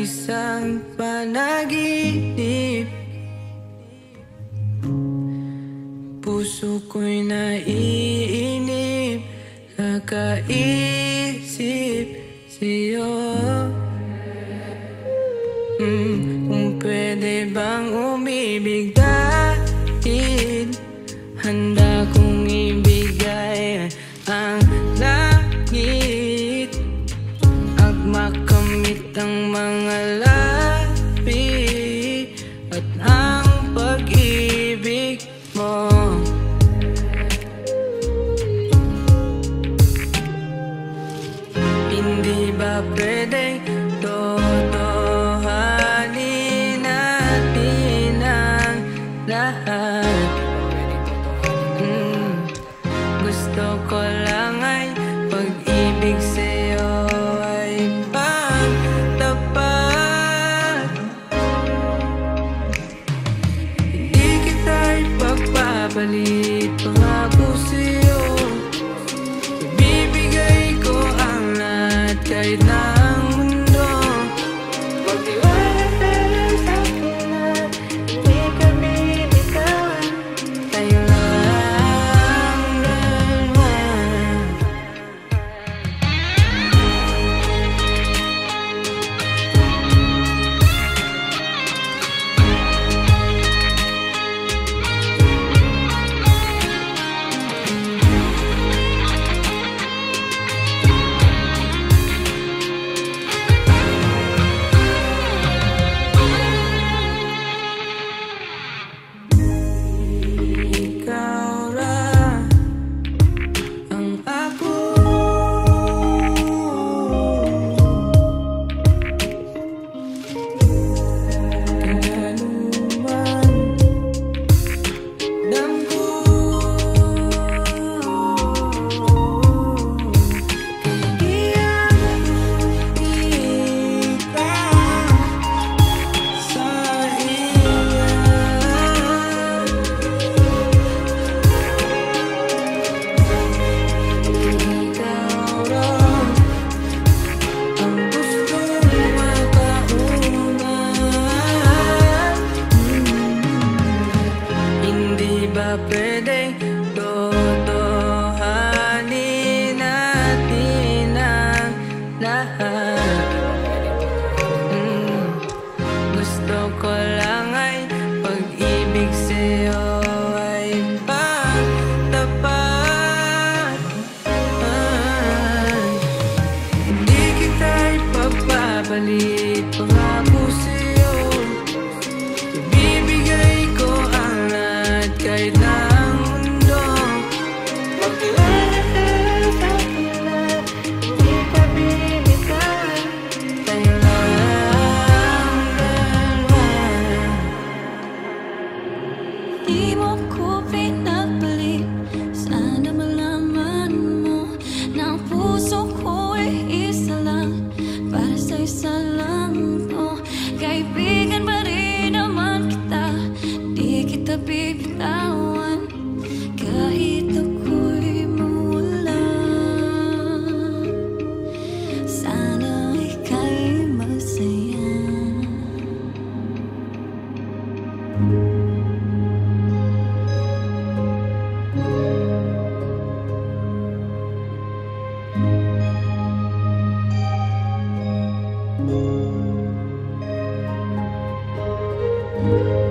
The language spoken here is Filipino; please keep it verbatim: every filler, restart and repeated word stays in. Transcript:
isang panaginip. Puso ko'y naiinip, kakaisip sa'yo. mm, Kung pwede bang umibig dahil handa kong ibigay ang langit at makamit ang mga labi at ang pag-ibig mo. Hindi ba pwedeng totohanin natin ang lahat? mm, Gusto ko lang ay pag-ibig sa'yo ay pagtapat. Hindi kita ipagpapalit, pangako sa'yo. Ibibigay ko ang lahat kahit na ang mundo. Magtiwala ka lang sa'kin at hindi kami bitawan. Tayo lang dalawa. Ikaw ra ang ako. Kinaluman damgo, kaibigan kita sa iyan. Ikaw ra ang gustong makaunahan. Hindi ba pwedeng totohanin natin ang lahat? mm, Gusto ko lang ay pag-ibig sa'yo ay pagtapat. Ay, hindi kita ipagpapalit, pangako sa'yo. Ibibigay ko ang lahat kahit na ang mundo. Magtiwala ka lang sa'kin at hindi kami bitawan. Tayo lang dalawa. Di mo ko pinagpalit, sana malaman mo na ang puso ko ay isa lang, para sa isa lang to. Kaibigan pa rin naman kita, di kita bibitawan kahit ako'y mawala. Sana ika'y masaya. Thank you.